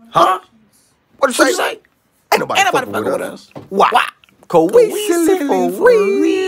Huh? What you say? Ain't nobody fucking with us. Why? Cause we silly for real.